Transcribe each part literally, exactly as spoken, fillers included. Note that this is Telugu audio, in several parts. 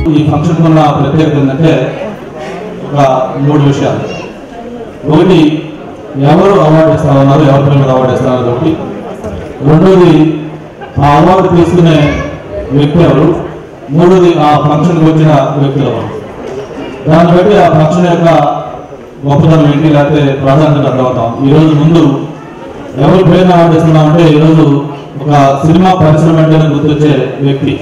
ఈ ఫంక్షన్ ఉన్న ప్రత్యేకత ఏంటంటే ఒక మూడు విషయాలు. ఒకటి, ఎవరు అవార్డు ఇస్తా ఉన్నారు, ఎవరి పేరు మీద అవార్డు ఇస్తా ఉన్నారు ఒకటి. రెండోది, ఆ అవార్డు తీసుకునే వ్యక్తి ఎవరు. మూడోది, ఆ ఫంక్షన్కి వచ్చిన వ్యక్తులు ఎవరు. దాన్ని బట్టి ఆ ఫంక్షన్ యొక్క గొప్పతనం ఏంటి, లేకపోతే ప్రాధాన్యత అర్థమవుతాం. ఈరోజు ముందు ఎవరి పేరు అవార్డు ఇస్తున్నామంటే ఈరోజు ఒక సినిమా పరిశ్రమ అంటేనే గుర్తొచ్చే వ్యక్తి.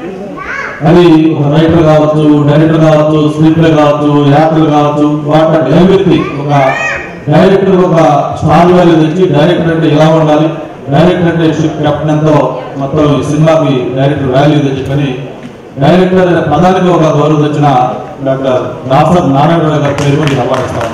అది ఒక రైటర్ కావచ్చు, డైరెక్టర్ కావచ్చు, స్క్రీన్ ప్లే కావచ్చు, యాక్టర్ కావచ్చు, వాట్ ఏ వ్యక్తి. ఒక డైరెక్టర్ ఒక స్టార్ వాల్యూ తెచ్చి డైరెక్టర్ అంటే ఎలా ఉండాలి, డైరెక్టర్ అంటే షిప్ కెప్టెన్ ఎంతో మొత్తం ఈ సినిమాకి డైరెక్టర్ వాల్యూ తెచ్చుకొని డైరెక్టర్ అనే పదానికి ఒక గౌరవం తెచ్చిన డాక్టర్ దాసర్ నారాయణ గారి పేరు మీద అవార్డు ఇస్తాను.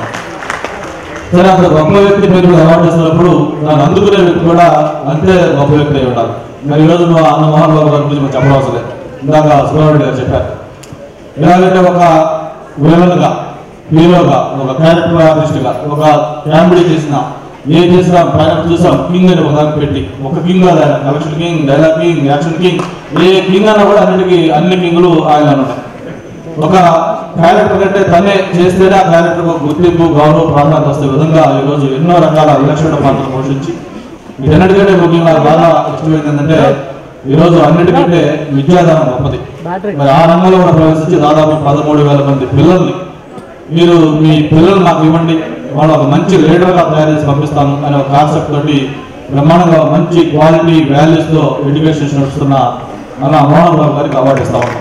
సరే, అంత గొప్ప వ్యక్తి పేరు మీద అవార్డు ఇస్తున్నప్పుడు దాన్ని అందుకునే వ్యక్తి కూడా అంతే గొప్ప వ్యక్తి అయి ఉండాలి. మరి ఈరోజు నువ్వు అన్న మోహన్ బాబు గారి గురించి మనం చెప్పవలసిన లేదు, ఇందాక సుబ్రహ్మణ్య గారు చెప్పారు. ఎలాగంటే ఒక విలన్గా, హీరోగా, ఒక క్యారెక్టర్ ఆర్టిస్ట్గా, ఒక కామెడీ చేసిన ఏ చేసినా పైన చూసాం కింగ్ అని ఒక పెట్టి ఒక కింగ్ కాదు ఆయన, collection king, dialogue king, action king, ఏ కింగ్ అన్నా కూడా అన్నిటికీ అన్ని కింగ్లు ఆయన ఉన్నాయి. ఒక క్యారెక్టర్ అంటే తనే చేస్తేనే ఆ క్యారెక్టర్ ఒక గుర్తింపు, గౌరవం, ప్రాధాన్యత వస్తే విధంగా ఈరోజు ఎన్నో రకాల విలక్షణ పాత్రలు పోషించి వీటన్నిటికంటే ముఖ్యంగా బాగా ఇష్టమైంది ఏంటంటే ఈరోజు అన్నిటికంటే విద్యాదానం గొప్పది. మరి ఆ రంగంలో కూడా ప్రవేశించి దాదాపు పదమూడు వేల మంది పిల్లల్ని మీరు మీ పిల్లలు నాకు ఇవ్వండి, వాళ్ళు ఒక మంచి లీడర్గా తయారు చేసి పంపిస్తాను అనే ఒక కాన్సెప్ట్ తోటి బ్రహ్మాండంగా మంచి క్వాలిటీ వాల్యూస్తో ఎడ్యుకేషన్ నడుస్తున్న అలా మోహన్ బాబు గారికి అవార్డు ఇస్తా ఉన్నాం.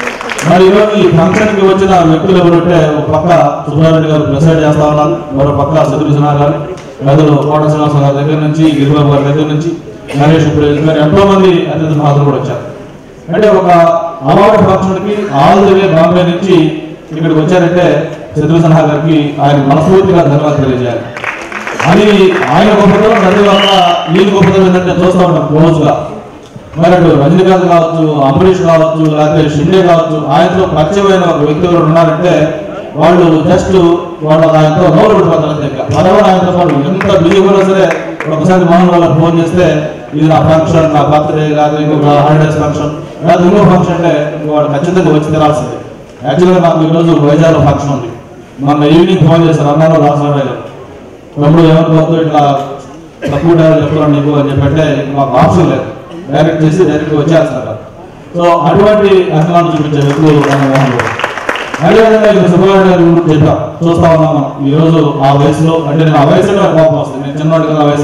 మరి ఈరోజు ఈ ఫంక్షన్కి వచ్చిన వ్యక్తులు ఎవరంటే ఒక పక్క సుబ్బారెడ్డి గారు ప్రెసైడ్ చేస్తా ఉన్నారు, మరో పక్క సిద్ధుసినా గారు, పెద్దలు కోట శ్రీనివాస గారి దగ్గర నుంచి, గిరిబాబు గారి దగ్గర నుంచి, నరేష్ ప్రేజ్ గారు ఎంతో మంది అతిథులు హాజరు కూడా వచ్చారు. అంటే ఒక అవార్డు ఫంక్షన్కి ఆల్ ది వే బాంబే నుంచి ఇక్కడికి వచ్చారంటే సిద్ధుసినా గారికి ఆయన మనస్ఫూర్తిగా ధన్యవాదాలు తెలియజేయాలి. అని ఆయన గొప్పతనం అదేవిధంగా ఈయన గొప్పతనం ఏంటంటే చూస్తూ ఉంటాం క్లోజ్గా. మరి అటు రజనీకాంత్ కావచ్చు, అంబరీష్ కావచ్చు, లేకపోతే షిండే కావచ్చు, ఆయనతో పరిచయమైన ఒక వ్యక్తులు ఉన్నారంటే వాళ్ళు జస్ట్ వాళ్ళ ఆయనతో నోరు పడిపోతారు. దగ్గర పదవారు ఆయనతో పాటు ఎంత బిజీ కూడా సరే ఒకసారి మోహన్ వాళ్ళకి ఫోన్ చేస్తే ఇది నా ఫంక్షన్, నా బర్త్డే, లేకపోతే ఇంకొక హాలిడేస్ ఫంక్షన్, లేకపోతే ఇంకో ఫంక్షన్ అంటే వాడు ఖచ్చితంగా వచ్చి తినాల్సిందే. యాక్చువల్గా నాకు ఈరోజు వైజాగ్లో ఫంక్షన్ ఉంది. మొన్న ఈవినింగ్ ఫోన్ చేశారు అన్నారు రాజశేఖర గారు, తమ్ముడు ఏమనుకోవద్దు ఇట్లా తక్కువ డైరెక్ట్ చెప్తున్నాను నీకు అని చెప్పంటే మాకు ఆప్షన్ లేదు, డైరెక్ట్ చేసి డైరెక్ట్ వచ్చేస్తున్నారు. సో అటువంటి అభిమానం చూపించే వ్యక్తులు మన మోహన్ గారు. అదేవిధంగా ఇక్కడ సుబ్బారెడ్డి గారి గురించి చెప్పాం, చూస్తా ఉన్నాం మనం ఈరోజు ఆ వయసులో. అంటే నేను ఆ వయసులో కోపం వస్తుంది, నేను చిన్నవాడి కదా ఆ వయసు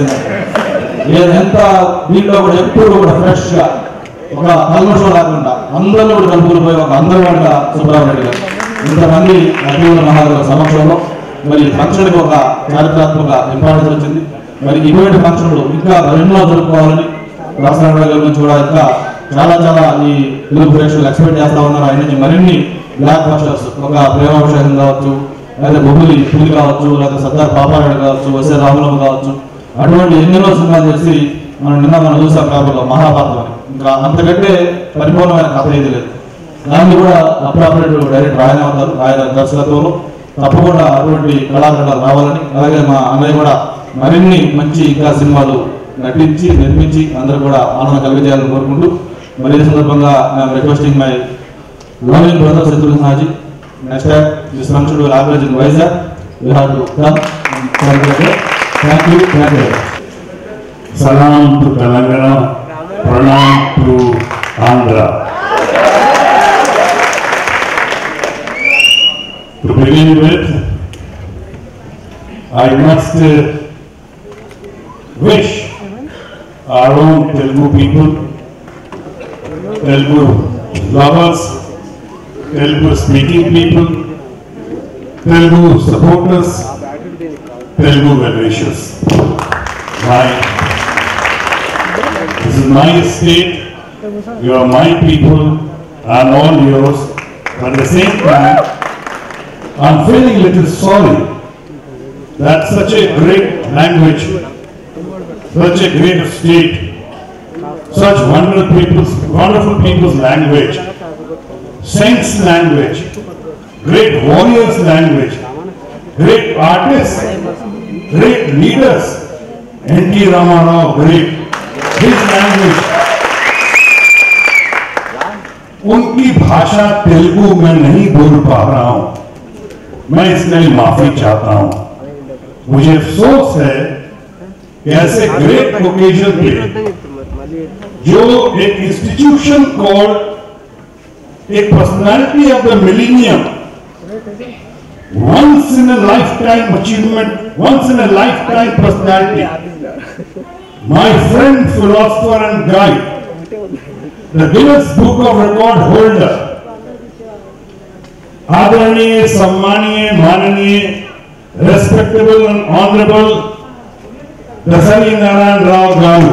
ఎంత దీంట్లో కూడా ఎప్పుడు కూడా ఫ్రెష్గా ఒక కల్మషం లేకుండా అందరినీ కూడా కలుపుకుని పోయి ఒక అందరివాడిగా సుబ్బారెడ్డి గారు ఇంతమంది అభివృద్ధి మహారాజుల సమక్షంలో మరి ఫంక్షన్కి ఒక చారిత్రాత్మక ఇంపార్టెన్స్ వచ్చింది. మరి ఇటువంటి ఫంక్షన్లు ఇంకా మరెన్నో జరుపుకోవాలని రాజశేఖర గారి నుంచి కూడా ఇంకా చాలా చాలా ఈ తెలుగు ప్రేక్షకులు ఎక్స్పెక్ట్ చేస్తా ఉన్నారు. ఆయన నుంచి మరిన్ని బ్లాక్ బస్టర్స్, ఒక ప్రేమాభిషేకం కావచ్చు, లేదా బొబ్బులి పులి కావచ్చు, లేదా సర్దార్ పాపారాయుడు కావచ్చు, వసే రాములమ్మ కావచ్చు, అటువంటి ఎన్నెన్నో సినిమాలు చేసి మనం నిన్న మనం చూసాం కాబట్టి మహాభారతం అని. ఇంకా అంతకంటే పరిపూర్ణమైన కథ ఏది లేదు. దాన్ని కూడా అప్రాపరేట్ డైరెక్టర్ ఆయన అవుతారు, ఆయన దర్శకత్వంలో తప్పకుండా అటువంటి కళాకారులు రావాలని, అలాగే మా అన్నయ్య కూడా మరిన్ని మంచి ఇంకా సినిమాలు నటించి నిర్మించి అందరూ కూడా ఆనందం కలిగజేయాలని కోరుకుంటూ మరి ఈ సందర్భంగా I'm requesting my loving brother సిద్ధుసినా ji, next time this function will organise in Vizag, we have to come. Thank you thank you. Salam to Telangana, Pranam to Andhra. To begin with, I must uh, wish our own Telugu people, Telugu lovers, Telugu speaking people, Telugu supporters, Telugu well-wishers. My, this is my state, you are my people, and all yours. But at the same time, I'm feeling a little sorry that such a great language, such a great state, such wonderful people's, wonderful people's language, saints' language, great warriors' language, great artists, great leaders, N T Ramarao, great, his language उनकी भाषा तेलुगु में नहीं बोल पा रहा हूं, मैं इसके लिए माफी चाहता हूं। मुझे अफसोस है कि ऐसे ग्रेट ओकेजन पे जो एक इंस्टीट्यूशन कॉल्ड एक personality of the millennium, once in a life time achievement, once in a life time personality, my friend philosopher and guide, the Guinness book of record holder, आदरणीय, सम्मानीय, माननीय, रेस्पेक्टेबल एंड ऑनरेबल दसरी नारायण राव गारू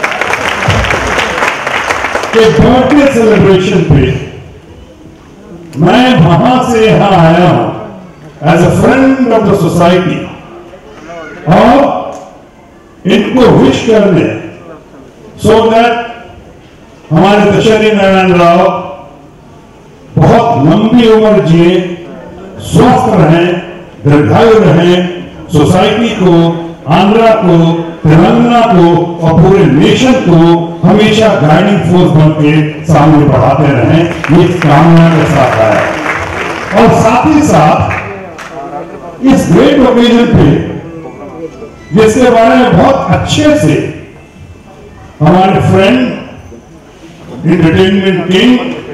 के बर्थडे सेलिब्रेशन पे मैं वहां से यहां आया हूं as a friend of the society और इनको विश करने, सो दैट हमारे दशहरी नारायण राव बहुत लंबी उम्र जिए, स्वस्थ रहें, दीर्घायु रहें, सोसाइटी को, आंध्रा को, तेलंगाना को और पूरे नेशन को हमेशा गाइडिंग फोर्स बन के सामने बढ़ाते रहें, ये कामना के साथ है। और साथ ही साथ इस ग्रेट ओकेजन पे, जिसके बारे में बहुत अच्छे से हमारे friend entertainment king,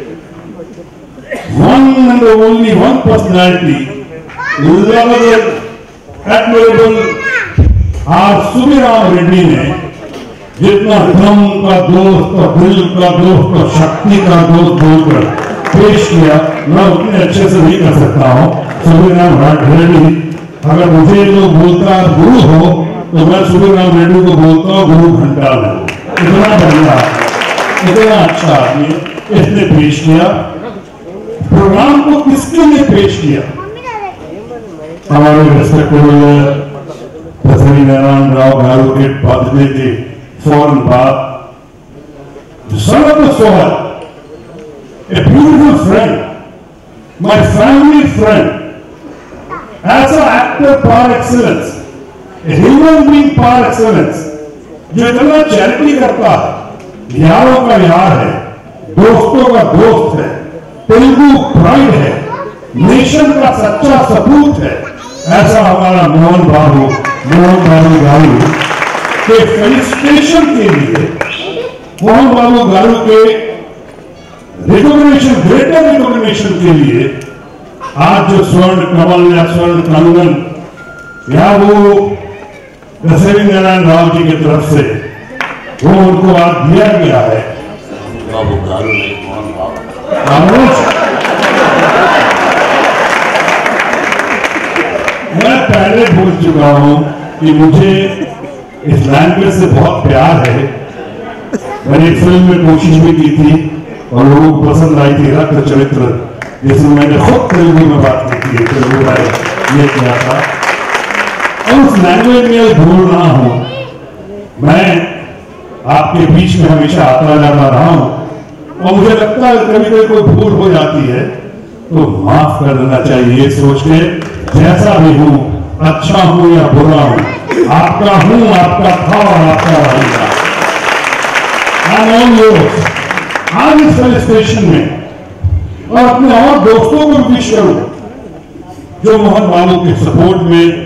one and the only one personality, lovable, admirable, R Subbirami Reddy ने जितना धर्म का दोस्त और दिल का दोस्त और शक्ति का दोस्त बोलकर पेश किया, मैं उतने अच्छे से नहीं कर सकता हूँ। सुबीराम रेड्डी, अगर मुझे जो बोलता गुरु हो तो मैं सुबीराम रेड्डी को बोलता हूँ गुरु घंटाल है। इतना बढ़िया, इतना अच्छा आदमी इसने पेश किया। प्रोग्राम को किसके लिए पेश किया? हमारे रेस्पेक्टेबल दसरी नारायण राव गारू के बर्थडे के फौरन बाद, son of the soil, a beautiful friend, my family friend, as an actor par excellence, a human being par excellence, जो इतना चैरिटी करता है, यारों का यार है, दोस्तों का दोस्त है, तेलुगु प्राइड है, नेशन का सच्चा सपूत है, ऐसा हमारा मोहन बाबू मोहन बाबू गारू के फेलिसिटेशन के लिए, मोहन बाबू गारू के रिकॉग्निशन, ग्रेटर रिकॉग्निशन के लिए आज जो स्वर्ण कमल या स्वर्ण कंगन या वो दशहरी नारायण राव जी की तरफ से वो उनको आज दिया गया है। बाबू गारू ने मोहन बाबू, मैं पहले बोल चुका हूं कि मुझे इस लैंग्वेज से बहुत प्यार है। मैंने एक फिल्म में कोशिश भी की थी और लोगों को पसंद आई थी रक्त चरित्र, जिसमें मैंने खुद तेलुगु में बात की थी, तेलुगु में ये किया था और उस लैंग्वेज में बोल रहा हूं। मैं आपके बीच में हमेशा आता जाता रहा हूं और मुझे लगता है कभी कभी कोई भूल हो जाती है तो माफ कर देना चाहिए, सोच के जैसा भी हूं, अच्छा हूं या बुरा हूं, आपका हूं, आपका था और आपका रहेगा। आज इस सेलिब्रेशन में और अपने और दोस्तों को विश करूं जो मोहन बाबू के सपोर्ट में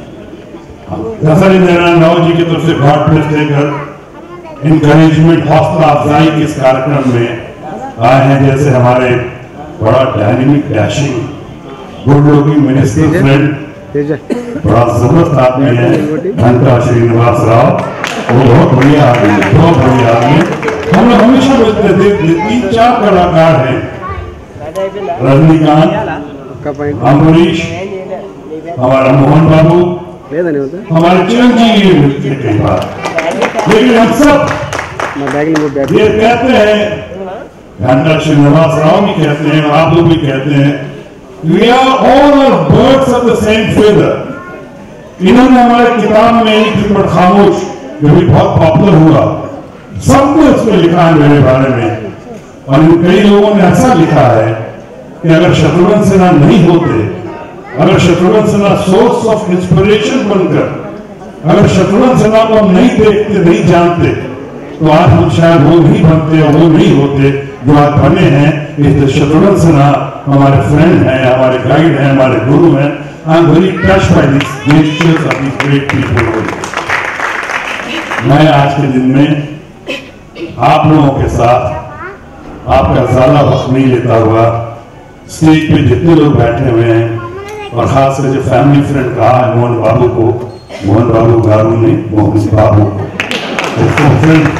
दशहरी नारायण राव जी की तरफ से गॉड ब्लेस देकर इंकरेजमेंट, हौसला अफजाई के इस कार्यक्रम में आए हैं। जैसे हमारे बड़ा dynamic, dashing, good looking minister friend, बड़ा जबरदस्त आदमी है घंटा श्रीनिवास राव, वो बहुत बढ़िया आदमी है, बहुत बढ़िया आदमी। हम लोग हमेशा बोलते थे तीन चार कलाकार हैं, रजनीकांत, अमरीश, हमारा मोहन बाबू, हमारे चिरंजीवी मिलते कई बार, लेकिन हम सब ये कहते हैं, घंटा श्रीनिवास राव भी कहते हैं, आप लोग भी कहते हैं, we are all are birds of the same feather। इन्होंने हमारे किताब में एक फिल्म खामोश जो भी बहुत पॉपुलर हुआ, सबने उसमें लिखा है मेरे बारे में, और इन कई लोगों ने ऐसा लिखा है कि अगर शत्रुघ्न सिन्हा नहीं होते, अगर Shatrughan Sinha source of inspiration बनकर, अगर शत्रुघ्न सिन्हा को हम नहीं देखते, नहीं जानते, तो आज हम शायद वो नहीं बनते और वो नहीं होते जो आज बने हैं, इस शत्रुघ्न सिन्हा हमारे फ्रेंड हैं, हमारे गाइड हैं, हमारे गुरु हैं। I am very touched by this gestures of this great people. मैं आज के दिन में आप लोगों के साथ आपका ज्यादा वक्त नहीं लेता हुआ, स्टेज पे जितने लोग बैठे हुए हैं और खास कर जो फैमिली फ्रेंड कहा है मोहन बाबू को, मोहन बाबू गारू ने मोहन बाबू को फ्रेंड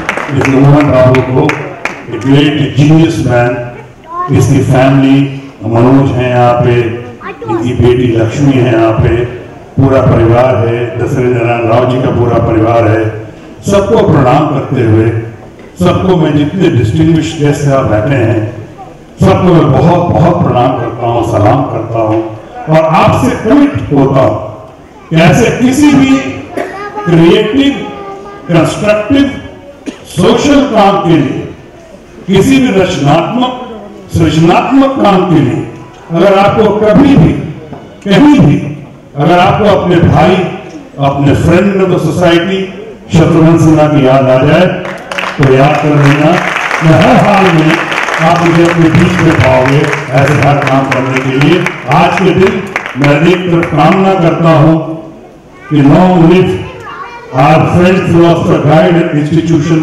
मोहन बाबू को, ग्रेट जीनियस मैन, इसकी फैमिली मनोज है यहाँ पे, इनकी बेटी लक्ष्मी है यहाँ पे, पूरा परिवार है, दशरथ नारायण राव जी का पूरा परिवार है। सबको प्रणाम करते हुए, सबको मैं जितने डिस्टिंग्विश गेस्ट यहाँ बैठे हैं सबको मैं बहुत बहुत प्रणाम करता हूँ, सलाम करता हूँ और आपसे कमिट होता हूँ कि ऐसे किसी भी क्रिएटिव, कंस्ट्रक्टिव, सोशल काम के लिए, किसी भी रचनात्मक, सृजनात्मक काम के लिए अगर आपको कभी भी कहीं भी अगर आपको अपने भाई, अपने friend of the society Shatrughan Sinha की याद आ जाए तो याद कर लेना। मैं हर हाल में आप मुझे अपने बीच में पाओगे ऐसे हर काम करने के लिए। आज के दिन मैं एक तरफ कामना करता हूं कि long live our friend philosopher guide institution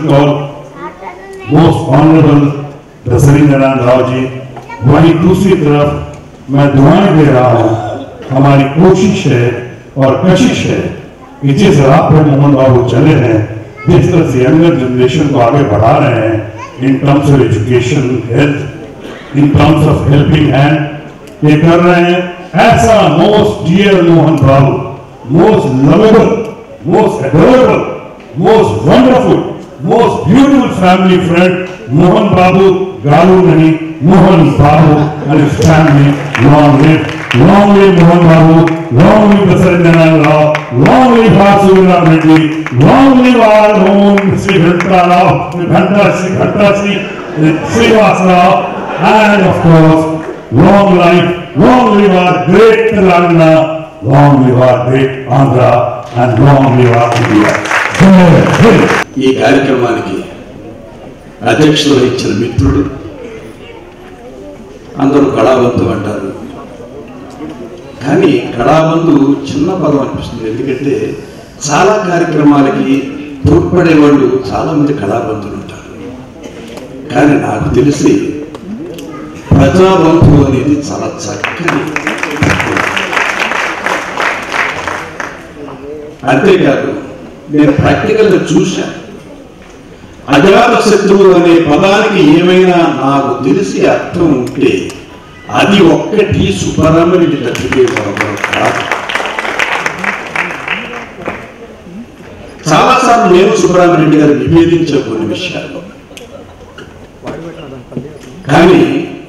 called most honourable Dasharath Narayan Rao ji. वहीं दूसरी तरफ मैं दुआएं दे रहा हूं, हमारी कोशिश है और कशिश है कि जिस राह पर मोहन बाबू चले हैं, जिस तरह से यंगर जनरेशन को आगे बढ़ा रहे हैं in terms of education, health, in terms of helping hand, ये कर रहे हैं। ऐसा most dear Mohan Babu, most lovable, most adorable, most wonderful, most beautiful family friend Mohan Babu गालू नहीं, मोहन बाबू and his family. Long live, long live Mohan Babu, long live Dasarath Narayan Rao, long live Vasudha Reddy, long live our own Sri Ghanta Rao, Ghanta Sri Ghanta Sri Srivas Rao, and of course, long life, long live our great Telangana, long live our great Andhra, and long live our India. ఈ కార్యక్రమానికి అధ్యక్షత వహించిన మిత్రుడు, అందరూ కళాబంధు అంటారు, కానీ కళాబంధు చిన్న పదం అనిపిస్తుంది. ఎందుకంటే చాలా కార్యక్రమాలకి తోడ్పడే వాళ్ళు చాలా మంది కళాబంధులు ఉంటారు. కానీ నాకు తెలిసి ప్రజాబంధు అనేది చాలా చక్కని. అంతేకాదు నేను ప్రాక్టికల్గా చూశాను. అజాత శత్రువు అనే పదానికి ఏమైనా నాకు తెలిసి అర్థం ఉంటే అది ఒక్కటి సుబ్బరామరెడ్డి తప్పితే మరొకరు కాదు. చాలాసార్లు నేను సుబ్బరామరెడ్డి గారు నివేదించే కొన్ని విషయాలు, కానీ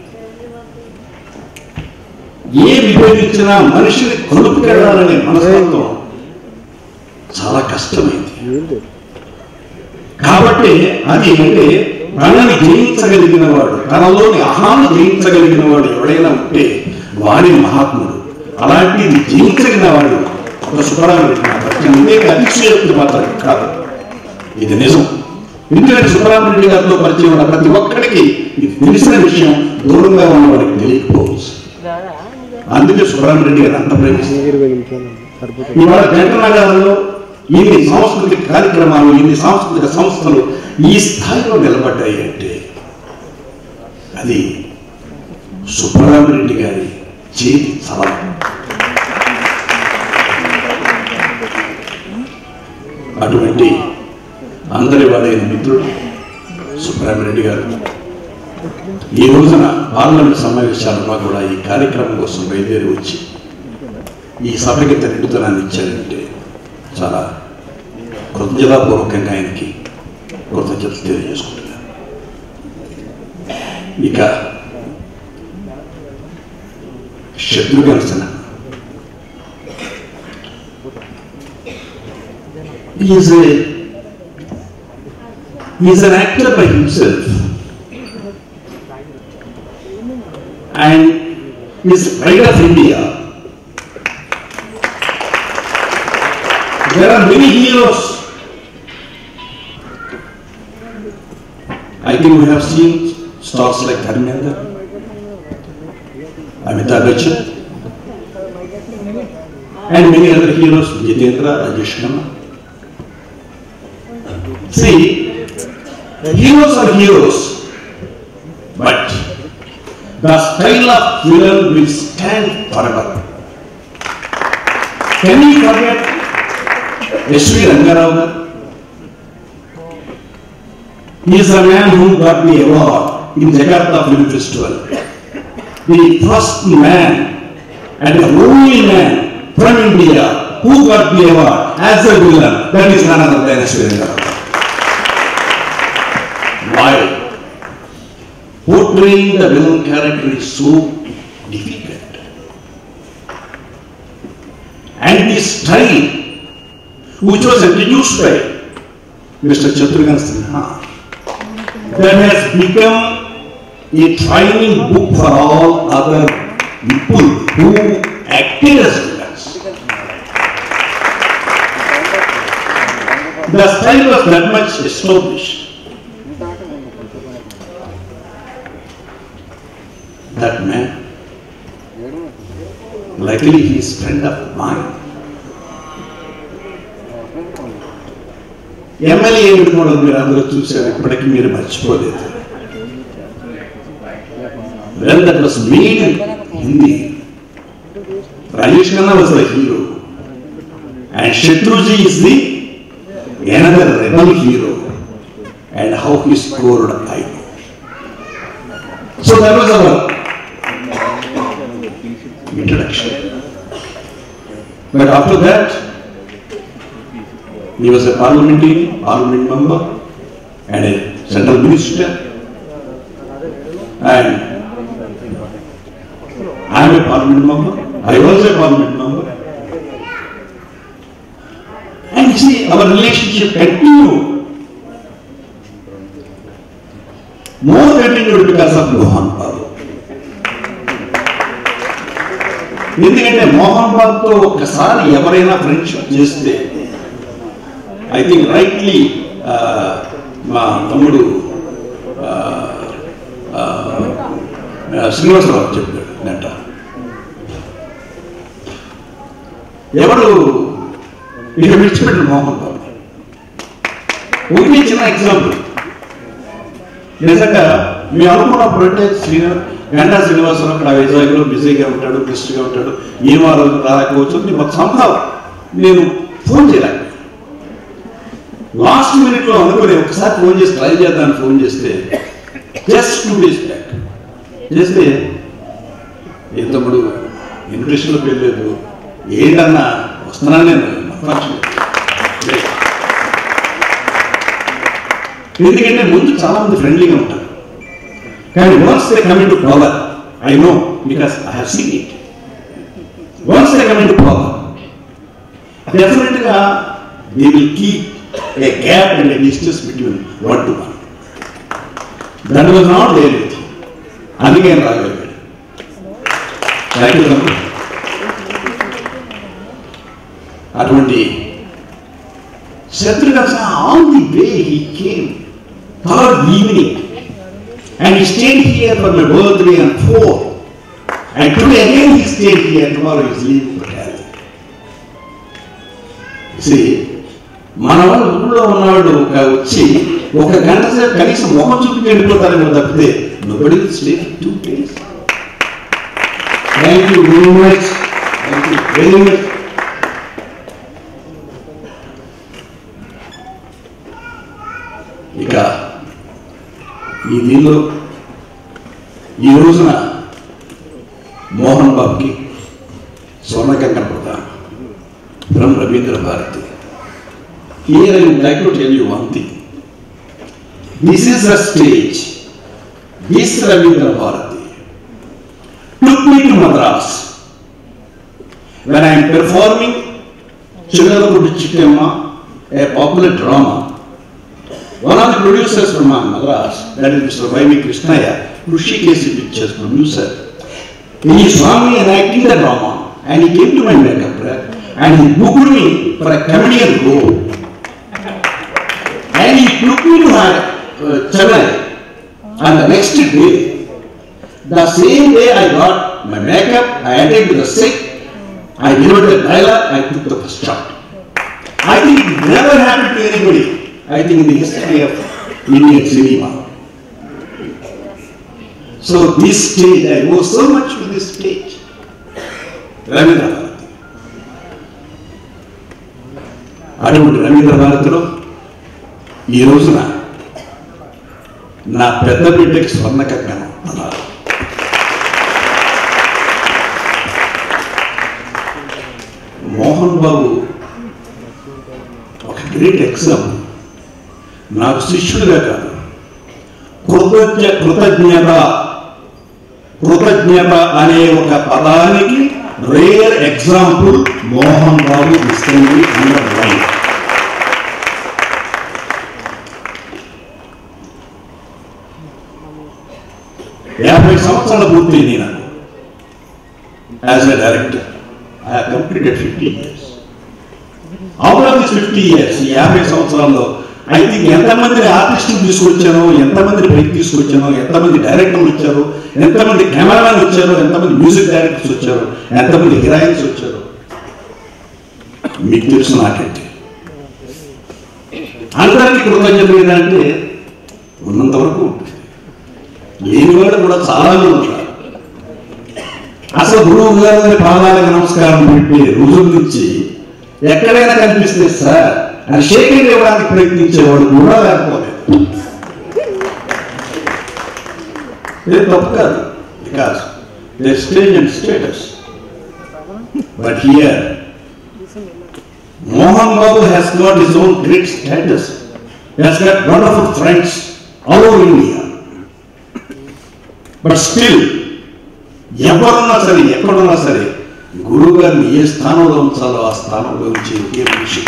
ఏ విభేదించినా మనిషిని కొనుక్కెళ్ళాలనే మనస్తత్వం చాలా కష్టమైంది. కాబట్టి అది అంటే తనని జయించగలిగిన వాడు, తనలోని అహాన్ని జయించగలిగిన వాడు ఎవడైనా ఉంటే వాడి మహాత్ముడు. అలాంటిది జయించగిన వాడు ఒక సుబ్బరామరెడ్డి. అతిశయోక్తి మాత్రం కాదు, ఇది నిజం. ఎందుకంటే సుబ్బరామరెడ్డి గారితో పరిచయం ఉన్న ప్రతి ఒక్కడికి ఇది తెలిసిన విషయం దూరంగా ఉన్న వాడికి తెలియకపోవచ్చు. అందుకే సుబ్బరామరెడ్డి గారు అంత ప్రేమిస్తారు. ఇవాళ జంటనగరంలో ఇన్ని సాంస్కృతిక కార్యక్రమాలు, ఇన్ని సాంస్కృతిక సంస్థలు ఈ స్థాయిలో నిలబడ్డాయి అంటే అది సుబ్బరామరెడ్డి గారి చేతి చలం. అటువంటి అందరి వాడైన మిత్రుడు సుబ్బరామరెడ్డి గారు ఈ రోజున పార్లమెంట్ సమావేశాలలో కూడా ఈ కార్యక్రమం కోసం బయలుదేరి వచ్చి ఈ సభకి నిండుతనాన్ని ఇచ్చారంటే చాలా కృతజ్ఞతాపూర్వకంగా ఆయనకి కృతజ్ఞతలు తెలియజేసుకుంటున్నాను. ఇక Shatrughan Sinha is a is an actor by himself and is pride of India. There are many heroes. I think we have seen stars like Dharmendra, Amitabh Bachchan, and many other heroes, Jitendra, Rajesh Khanna. See, heroes are heroes, but the style of villain will stand forever. Can we forget S V Rangarao? He is the man who got the award in Jakarta Film Festival. The first man and the only man from India who got the award as a villain, that is none other than S V Rangarao. Why? Portraying the villain character is so difficult. And this style, which was introduced by Mister Shatrughan Sinha, that has become a training book for all other people who acted as villains. The style was that much established that man, luckily he is a friend of mine. M L A ఎన్నుకోవడం మీరు అందరూ చూశారు, ఇప్పటికీ మీరు మర్చిపోలేదు. When that was made in Hindi, Rajesh Khanna was the hero, and Shatruji is the another rebel hero, and how he scored, I know. So that was our introduction. But after that, he was a parliamentarian, parliament member, and a central minister. And I am a parliament member. I was a parliament member. And you see, our relationship continued. More continued because of Mohan Babu. ఎందుకంటే మోహన్ బాబుతో ఒకసారి ఎవరైనా ఫ్రెండ్షిప్ చేస్తే, ఐ థింక్ రైట్లీ మా తమ్ముడు శ్రీనివాసరావు చెప్పాడు నెట్ట, ఎవరు ఇక విడిచిపెట్టారు మోహన్ బాబు. ఒకటి చిన్న ఎగ్జాంపుల్, నిజంగా మేము అనుకున్నప్పుడు అంటే శ్రీనివాస్ గంటా శ్రీనివాసరావు అక్కడ వైజాగ్లో బిజీగా ఉంటాడు, బిజీగా ఉంటాడు, ఏ వారం రాకపోవచ్చు. మాకు సంభావం నేను ఫోన్ చేయలేక లాస్ట్ మినిట్లో అనుకుని ఒకసారి ఫోన్ చేసి ట్రై చేద్దామని ఫోన్ చేస్తే జస్ట్ టూ డేస్ బ్యాక్ చేస్తే, ఏ తమ్ముడు ఇన్విటేషన్లో వెళ్ళలేదు, ఏంటన్నా వస్తున్నాను నేను. ఎందుకంటే ముందు చాలా మంది ఫ్రెండ్లీగా ఉంటారు, కానీ once they come in to power, I know because I have seen it, once they come in to power డెఫినెట్గా they will keep a gap and a distance between one to one. That was not there with you. Again, Raghav. Thank you, Raghav. Atvanti Shatrughan all the way he came third evening, and he stayed here for my birthday on fourth, and today again he stayed here. Tomorrow he is leaving for health. See, మన వాళ్ళు ఊళ్ళో ఉన్నవాడు వచ్చి ఒక గంట సేపు కనీసం మొహం చూపించి వెళ్ళిపోతారేమో తప్పితే nobody will stay for two days. Thank you very much. Thank you very much. ఇక ఈ దీనిలో ఈ రోజున మోహన్ బాబుకి స్వర్ణ కంకణ ప్రదానం from Ravindra Bharathi. Here I would like to tell you one thing. This is the stage. This Ravindra Bharati took me to Madras. When I am performing Chilalapudu Chittemma, a popular drama, one of the producers from Madras, that is Mister Y V Krishnaya, Rushikesi Pictures producer, he saw me enacting the drama, and he came to my makeup prep and he booked me for a comedian role. And he took me to uh, Chennai And the next day, the same day I got my makeup, I attended to the set, I delivered the dialogue, I took the first shot. I think it never happened to anybody. I think in the history of Indian cinema. So this stage, I owe so much to this stage. Ravindra Bharati. అటువంటి రవీంద్ర భారతిలో ఈ రోజున నా పెద్ద బిడ్డకి స్వర్ణ కంకణం అన్నారు. మోహన్ బాబు ఒక గ్రేట్ ఎగ్జాంపుల్. నాకు శిష్యుడిగా కాదు, కృతజ్ఞ కృతజ్ఞత కృతజ్ఞత అనే ఒక పదానికి రేర్ ఎగ్జాంపుల్ మోహన్ బాబు ఇస్తుంది అండర్ లైన్. యాభై సంవత్సరాల పూర్తయింది నాకు as a director. I have completed fifty years. Out of this fifty years, ఈ యాభై సంవత్సరాల్లో ఐ థింక్ ఎంతమంది ఆర్టిస్టులు తీసుకొచ్చానో, ఎంతమంది బయట తీసుకొచ్చానో, ఎంతమంది డైరెక్టర్లు వచ్చారు, ఎంతమంది కెమెరామెన్ వచ్చారు, ఎంతమంది మ్యూజిక్ డైరెక్టర్స్ వచ్చారు, ఎంతమంది హీరోయిన్స్ వచ్చారు మీకు తెలుసు. నాకంటే అందరికీ కృతజ్ఞత ఏంటంటే ఉన్నంత వరకు ఉంటుంది, లేనివాడు కూడా చాలా మంది ఉంటారు. అసలు గురువు గారి పాదాలకు నమస్కారం పెట్టి రోజుల నుంచి ఎక్కడైనా కనిపిస్తే సార్ అని షేక్ హ్యాండ్ ఇవ్వడానికి ప్రయత్నించేవాడు కూడా లేకపోలేదు. ఇది తప్పు కాదు, because their stage and status. But here Mohan Babu has got his own great status. He has got wonderful friends all over India. But still, ఎవరున్నా సరే ఎక్కడున్నా సరే గురువు గారిని ఏ స్థానంలో ఉంచాలో ఆ స్థానంలో ఉంచి ఒకే మనిషి.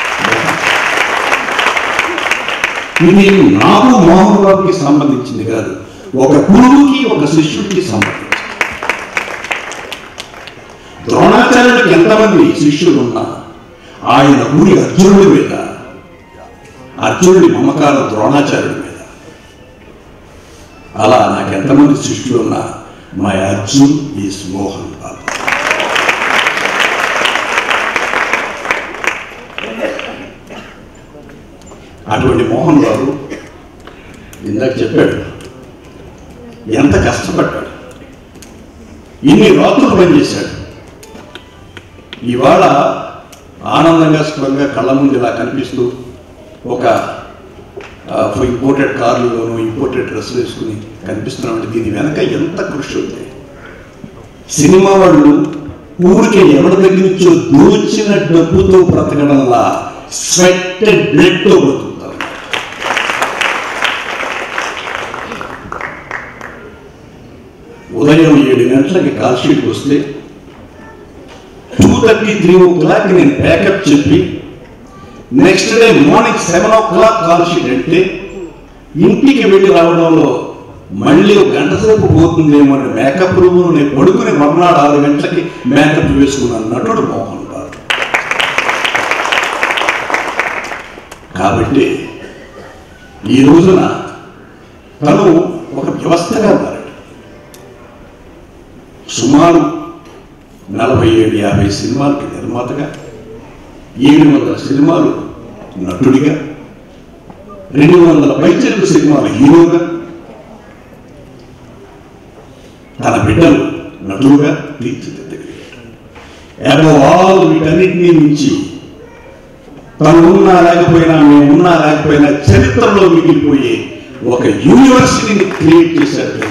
ఇది నాకు మోహన్ బాబుకి సంబంధించింది కాదు, ఒక గురువుకి ఒక శిష్యుడికి సంబంధించింది. ద్రోణాచార్యుడికి ఎంతమంది శిష్యులు ఉన్నా ఆయన గురి అర్జునుడి మీద, అర్జునుడి మమకారం ద్రోణాచార్యుడి మీద. అలా నాకు ఎంతమంది శిష్యులు ఉన్నా మై అర్జున్ ఈస్ మోహన్ బాబు. అటువంటి మోహన్ బాబు ఇందాక చెప్పాడు ఎంత కష్టపడ్డాడు, ఇన్ని రాత్రులు పనిచేశాడు. ఇవాళ ఆనందంగా సుఖంగా కళ్ళ ముందు ఇలా కనిపిస్తూ ఒక ఇంపోర్టెడ్ కార్లులోనూ ఇంపోర్టెడ్ డ్రెస్సులు వేసుకుని కనిపిస్తున్నామంటే దీని వెనక ఎంత కృషి ఉంది. సినిమా వాళ్ళు ఊరికే ఎవరి దగ్గర నుంచో దోచిన డబ్బుతో బ్రతకడంలా స్వెట్ అండ్ బ్లడ్తో బ్రతుకుతారు. ఉదయం ఏడు గంటలకి కాల్ షీట్ వస్తే two thirty three o'clock నేను ప్యాకప్ చెప్పి next day morning seven o'clock call sheet అంటే ఇంటికి వెళ్ళి రావడంలో మళ్ళీ ఒక గంట సేపు పోతుందేమో అని మేకప్ రూమ్ నేను పడుకుని మర్నాడు ఆరు గంటలకి మేకప్ వేసుకున్నాను నటుడు మోహన్ బాబు. కాబట్టి ఈ రోజున తను ఒక వ్యవస్థగా మారాడు. సుమారు నలభై ఏడు యాభై సినిమాలకి నిర్మాతగా, ఏడు వందల సినిమాలు నటుడిగా, రెండు వందల పైచలకు సినిమాలు హీరోగా, తన బిడ్డలు నటులుగా తీర్చిదిద్దగలిగాడు. అబౌవ్ ఆల్ వీటన్నిటినీ మించి తను ఉన్నా లేకపోయినా, మేము ఉన్నా లేకపోయినా చరిత్రలో మిగిలిపోయే ఒక యూనివర్సిటీని క్రియేట్ చేశారు.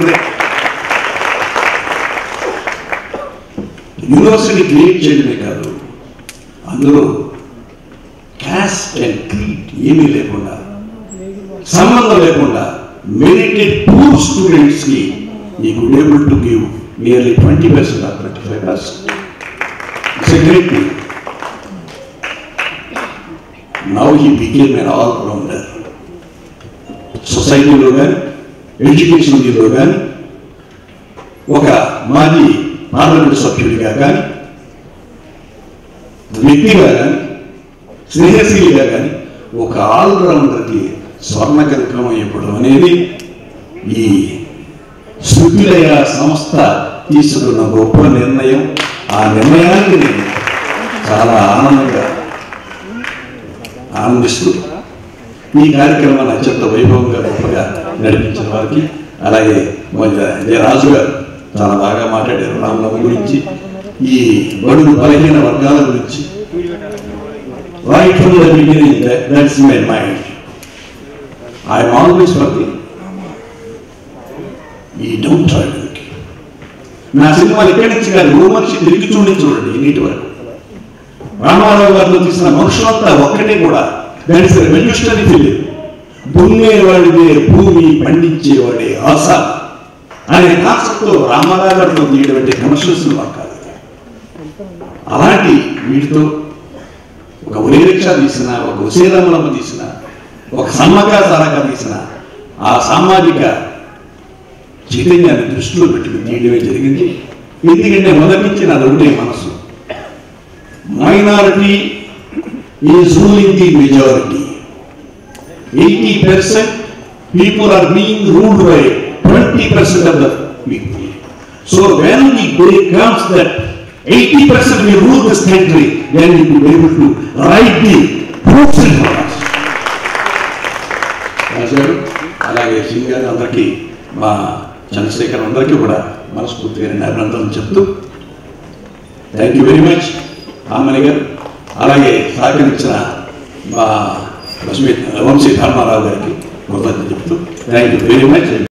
యూనివర్సిటీ క్రియేట్ చేయడమే కాదు, అందులో క్యాస్ట్ అండ్ క్రీడ్ ఏమీ లేకుండా, సంబంధం లేకుండా మెరిటెడ్ పూర్ స్టూడెంట్స్ కి he could able to give nearly twenty percent or twenty-five percent. It's a great thing. Now he became an all-rounder. సొసైటీలో కానీ, ఎడ్యుకేషన్లో కానీ, ఒక మాజీ పార్లమెంట్ సభ్యుడిగా కానీ, వ్యక్తిగా కానీ, స్నేహశీలిగా కానీ ఒక ఆల్రౌండర్కి స్వర్ణ కంకణం ఇవ్వడం అనేది ఈ శృతిలయ సంస్థ తీసుకున్న గొప్ప నిర్ణయం. ఆ నిర్ణయానికి నేను చాలా ఆనందంగా ఆనందిస్తూ ఈ కార్యక్రమాన్ని అత్యంత వైభవంగా గొప్పగా నడిపించిన వారికి, అలాగే రాజు గారు చాలా బాగా మాట్లాడారు రామనవమి గురించి, ఈ బడుగు బలహీన వర్గాల గురించి. Right from the beginning that's my mind. I'm always working. ఈ డౌన్ ట్రైడింగ్ నా సినిమాలు ఎక్కడి నుంచి కాదు, ఓ మనిషి తిరిగి చూడండి చూడండి నీటి వరకు. రామారావు గారిలో తీసిన మనుషులంతా ఒక్కటే కూడా. That is revolutionary film. దున్నేవాడిదే భూమి పండించేవాడే ఆశ అనే కాన్సెప్ట్తో రామారావు గారితో తీయడం కమర్షియల్ సినిమా కాదు. అలాంటి వీటితో ఒక ఒరే రిక్షా తీసిన, ఒక ఉసేరమ్మలమ్మ తీసిన, ఒక సమ్మక సారక తీసిన ఆ సామాజిక చైతన్యాన్ని దృష్టిలో పెట్టుకుని తీయడమే జరిగింది. ఎందుకంటే మొదటి నుంచి నాది ఒకటే మనసు, minority is ruling the majority. Eighty percent people are being ruled by twenty percent of the people. So when the day comes that eighty percent will rule this country, then we will be able to write the proofs in for us. అలాగే సింగ్ గారు అందరికీ, మా చంద్రశేఖర్ అందరికీ కూడా మనస్ఫూర్తిగా నేను అభినందనలు చెప్తూ థ్యాంక్ యూ వెరీ మచ్ అమ్మని గారు, అలాగే సహకరించిన మా లక్ష్మీ వంశీ ధర్మారావు గారికి కృతజ్ఞతలు చెప్తూ థ్యాంక్ యూ వెరీ మచ్.